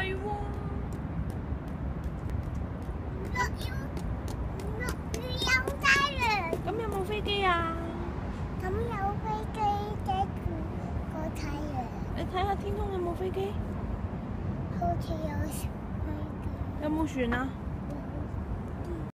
係喎。 有街啦。 咁有冇飛機啊？ 咁有飛機嘅個太陽。 你睇下天空有冇飛機？ 好似有飛機。 有冇船啊？